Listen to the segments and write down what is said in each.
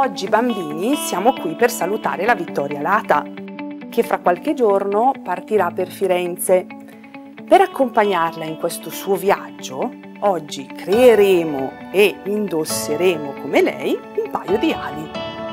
Oggi bambini siamo qui per salutare la Vittoria Lata, che fra qualche giorno partirà per Firenze. Per accompagnarla in questo suo viaggio, oggi creeremo e indosseremo come lei un paio di ali.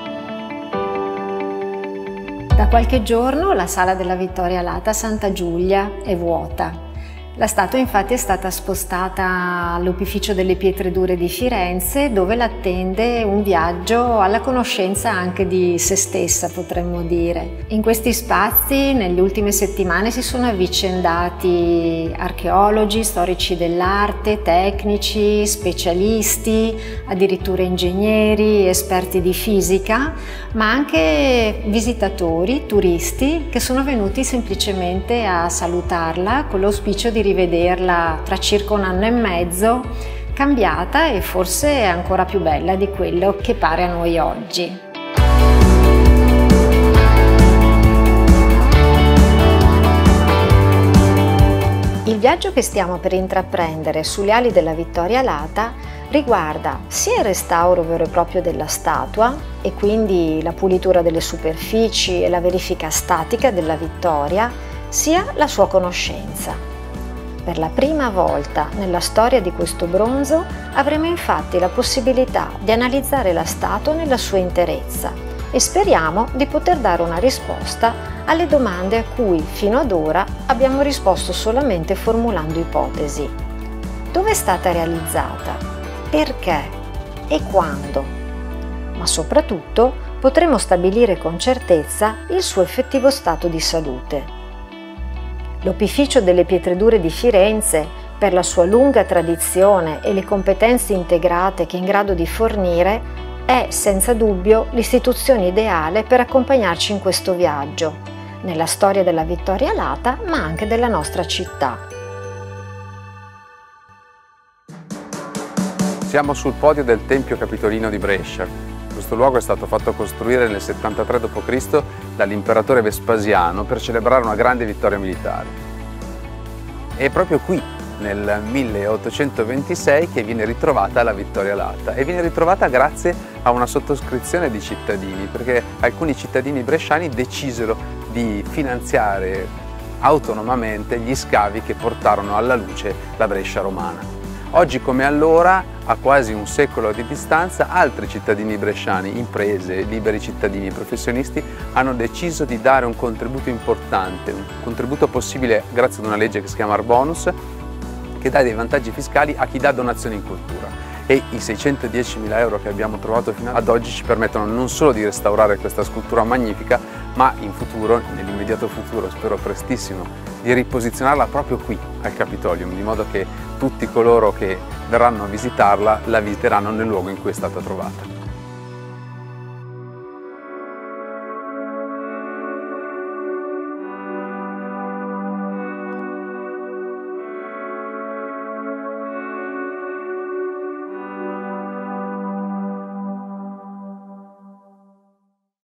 Da qualche giorno la sala della Vittoria Lata Santa Giulia è vuota. La statua infatti è stata spostata all'Opificio delle Pietre Dure di Firenze, dove l'attende un viaggio alla conoscenza anche di se stessa, potremmo dire. In questi spazi nelle ultime settimane si sono avvicendati archeologi, storici dell'arte, tecnici, specialisti, addirittura ingegneri, esperti di fisica, ma anche visitatori, turisti che sono venuti semplicemente a salutarla con l'auspicio di rivederla tra circa 1 anno e mezzo, cambiata e forse ancora più bella di quello che pare a noi oggi. Il viaggio che stiamo per intraprendere sulle ali della Vittoria Lata riguarda sia il restauro vero e proprio della statua e quindi la pulitura delle superfici e la verifica statica della Vittoria, sia la sua conoscenza. Per la prima volta nella storia di questo bronzo avremo infatti la possibilità di analizzare la statua nella sua interezza e speriamo di poter dare una risposta alle domande a cui fino ad ora abbiamo risposto solamente formulando ipotesi. Dove è stata realizzata? Perché? E quando? Ma soprattutto potremo stabilire con certezza il suo effettivo stato di salute. L'Opificio delle Pietre Dure di Firenze, per la sua lunga tradizione e le competenze integrate che è in grado di fornire, è senza dubbio l'istituzione ideale per accompagnarci in questo viaggio, nella storia della Vittoria Lata, ma anche della nostra città. Siamo sul podio del Tempio Capitolino di Brescia. Questo luogo è stato fatto costruire nel 73 d.C. dall'imperatore Vespasiano per celebrare una grande vittoria militare. È proprio qui, nel 1826, che viene ritrovata la Vittoria Lata e viene ritrovata grazie a una sottoscrizione di cittadini, perché alcuni cittadini bresciani decisero di finanziare autonomamente gli scavi che portarono alla luce la Brescia romana. Oggi come allora, a quasi un secolo di distanza, altri cittadini bresciani, imprese, liberi cittadini e professionisti hanno deciso di dare un contributo importante, un contributo possibile grazie ad una legge che si chiama Arbonus, che dà dei vantaggi fiscali a chi dà donazioni in cultura. E i 610.000 euro che abbiamo trovato fino ad oggi ci permettono non solo di restaurare questa scultura magnifica, ma in futuro, nell'immediato futuro, spero prestissimo, di riposizionarla proprio qui al Capitolium, di modo che tutti coloro che verranno a visitarla la visiteranno nel luogo in cui è stata trovata.